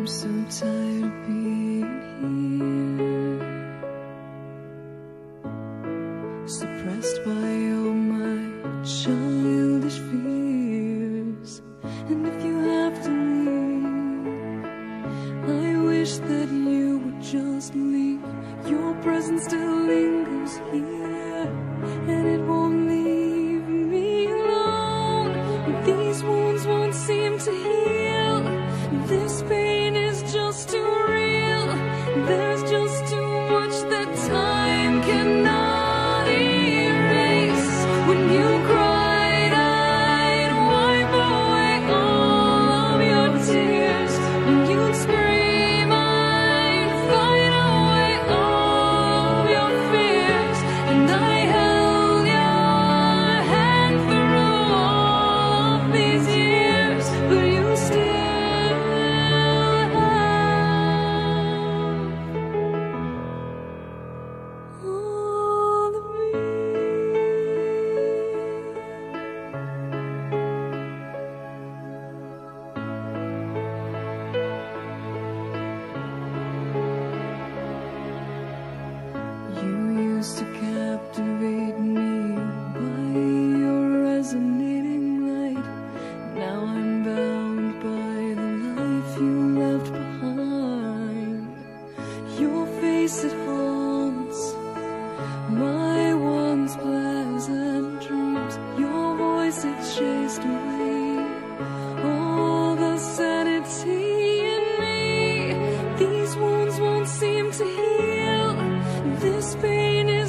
I'm so tired of being here, suppressed by all my childish fears. And if you have to leave, I wish that you would just leave. Your presence still lingers here, and it won't leave me alone. These wounds won't seem to heal. This pain is just too real. There's just too much that time cannot erase. When you cried, I'd wipe away all of your tears. When you'd scream, I'd fight away all of your fears. And I held your hand through all of these years, but you still to captivate me by your resonating light. Now I'm bound by the life you left behind. Your face, it haunts my once pleasant dreams. Your voice, it chased away all the sanity in me. These wounds won't seem to heal. This pain is